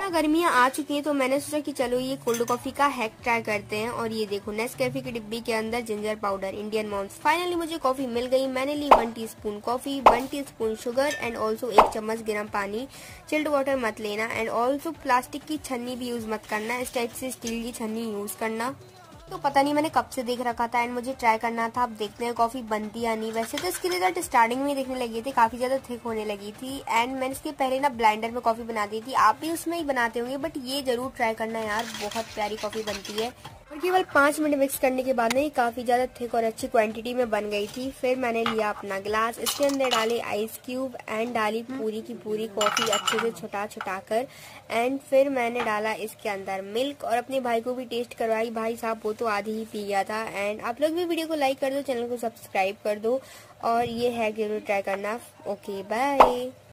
ना गर्मियाँ आ चुकी हैं तो मैंने सोचा कि चलो ये कोल्ड कॉफी का हैक ट्राई करते हैं। और ये देखो नेस्कैफे की डिब्बी के अंदर ginger powder, Indian moms. Finally मुझे कॉफी मिल गई। मैंने ली 1 teaspoon coffee, 1 teaspoon sugar and also 1 चम्मच गर्म पानी। चिल्ड वाटर मत लेना एंड ऑल्सो प्लास्टिक की छन्नी भी यूज मत करना, इस टाइप से स्टील की छन्नी यूज करना। तो पता नहीं मैंने कब से देख रखा था एंड मुझे ट्राई करना था। अब देखते हैं कॉफी बनती या नहीं। वैसे तो इसकी रिजल्ट स्टार्टिंग में देखने लगी थी, काफी ज्यादा थिक होने लगी थी एंड मैंने इसके पहले ना ब्लेंडर में कॉफी बना दी थी। आप भी उसमें ही बनाते होंगे बट ये जरूर ट्राई करना यार, बहुत प्यारी कॉफी बनती है। और केवल 5 मिनट मिक्स करने के बाद ना ये काफी ज्यादा थिक और अच्छी क्वांटिटी में बन गई थी। फिर मैंने लिया अपना गिलास, इसके अंदर डाले आइस क्यूब एंड डाली पूरी की पूरी कॉफी अच्छे से छुटा कर एंड फिर मैंने डाला इसके अंदर मिल्क और अपने भाई को भी टेस्ट करवाई। भाई साहब वो तो आधी ही पी गया था। एंड आप लोग भी वीडियो को लाइक कर दो, चैनल को सब्सक्राइब कर दो और ये है जरूर ट्राई करना। Okay bye.